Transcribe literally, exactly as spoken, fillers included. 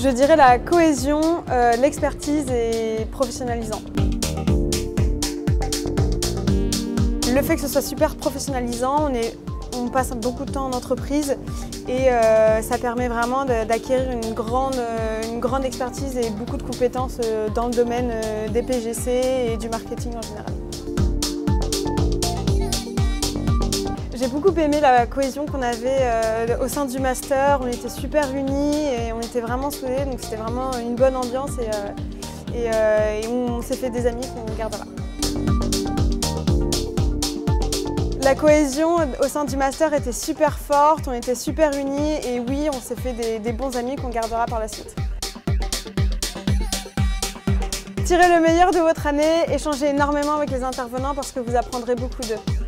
Je dirais la cohésion, euh, l'expertise et professionnalisant. Le fait que ce soit super professionnalisant, on, est, on passe beaucoup de temps en entreprise et euh, ça permet vraiment d'acquérir une grande, une grande expertise et beaucoup de compétences dans le domaine des P G C et du marketing en général. J'ai beaucoup aimé la cohésion qu'on avait euh, au sein du master, on était super unis et on était vraiment soudés, donc c'était vraiment une bonne ambiance et, euh, et, euh, et on s'est fait des amis qu'on gardera. La cohésion au sein du master était super forte, on était super unis et oui, on s'est fait des, des bons amis qu'on gardera par la suite. Tirez le meilleur de votre année, échangez énormément avec les intervenants parce que vous apprendrez beaucoup d'eux.